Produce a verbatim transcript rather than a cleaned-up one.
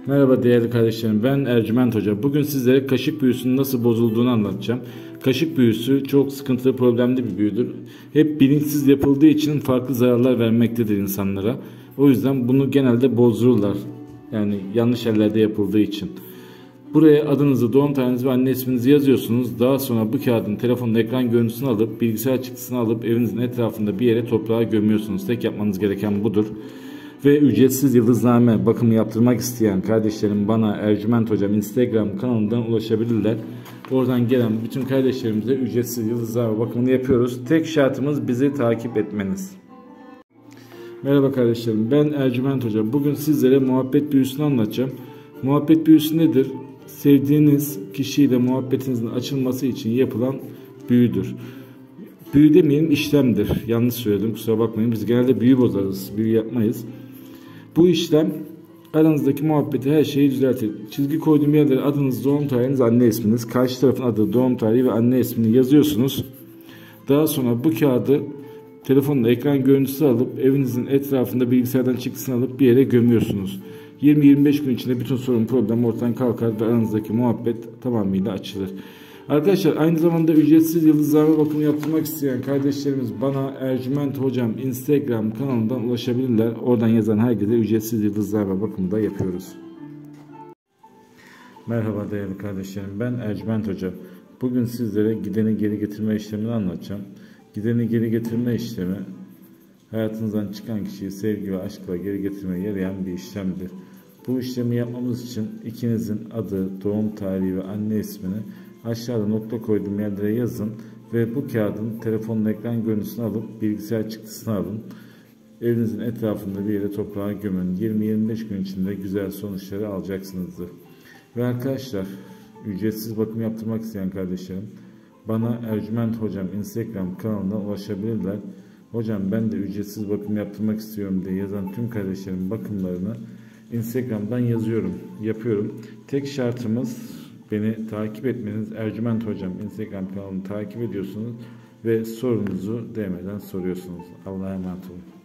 Merhaba değerli kardeşlerim, ben Ercüment Hoca. Bugün sizlere kaşık büyüsünün nasıl bozulduğunu anlatacağım. Kaşık büyüsü çok sıkıntılı, problemli bir büyüdür. Hep bilinçsiz yapıldığı için farklı zararlar vermektedir insanlara. O yüzden bunu genelde bozdururlar. Yani yanlış yerlerde yapıldığı için. Buraya adınızı, doğum tarihinizi ve anne isminizi yazıyorsunuz. Daha sonra bu kağıdın telefonun ekran görüntüsünü alıp, bilgisayar çıktısını alıp evinizin etrafında bir yere toprağa gömüyorsunuz. Tek yapmanız gereken budur. Ve ücretsiz yıldızname bakımı yaptırmak isteyen kardeşlerim bana Ercüment Hocam Instagram kanalından ulaşabilirler. Oradan gelen bütün kardeşlerimize ücretsiz yıldızname bakımını yapıyoruz. Tek şartımız bizi takip etmeniz. Merhaba kardeşlerim, ben Ercüment Hocam. Bugün sizlere muhabbet büyüsünü anlatacağım. Muhabbet büyüsü nedir? Sevdiğiniz kişiyle muhabbetinizin açılması için yapılan büyüdür. Büyü demeyelim, işlemdir. Yanlış söyledim, kusura bakmayın. Biz genelde büyü bozarız, büyü yapmayız. Bu işlem aranızdaki muhabbeti, her şeyi düzeltir. Çizgi koyduğum yerlere adınız, doğum tarihiniz, anne isminiz, karşı tarafın adı, doğum tarihi ve anne ismini yazıyorsunuz. Daha sonra bu kağıdı telefonla ekran görüntüsü alıp evinizin etrafında bilgisayardan çıktısını alıp bir yere gömüyorsunuz. yirmi yirmi beş gün içinde bütün sorun, problem ortadan kalkar ve aranızdaki muhabbet tamamıyla açılır. Arkadaşlar, aynı zamanda ücretsiz yıldızname bakımı yaptırmak isteyen kardeşlerimiz bana Ercüment Hocam Instagram kanalından ulaşabilirler. Oradan yazan herkese ücretsiz yıldızname bakımı da yapıyoruz. Merhaba değerli kardeşlerim, ben Ercüment Hocam. Bugün sizlere gideni geri getirme işlemini anlatacağım. Gideni geri getirme işlemi, hayatınızdan çıkan kişiyi sevgi ve aşkla geri getirmeye yarayan bir işlemdir. Bu işlemi yapmamız için ikinizin adı, doğum tarihi ve anne ismini aşağıda nokta koyduğum yerlere yazın ve bu kağıdın telefonun ekran görüntüsünü alıp bilgisayar çıktısını alın. Evinizin etrafında bir yere toprağa gömün. yirmi yirmi beş gün içinde güzel sonuçları alacaksınızdır. Ve arkadaşlar, ücretsiz bakım yaptırmak isteyen kardeşlerim bana Ercüment Hocam Instagram kanalından ulaşabilirler. Hocam ben de ücretsiz bakım yaptırmak istiyorum diye yazan tüm kardeşlerim bakımlarını Instagram'dan yazıyorum, yapıyorum. Tek şartımız beni takip etmeniz. Ercüment Hocam Instagram kanalını takip ediyorsunuz ve sorunuzu D M'den soruyorsunuz. Allah'a emanet olun.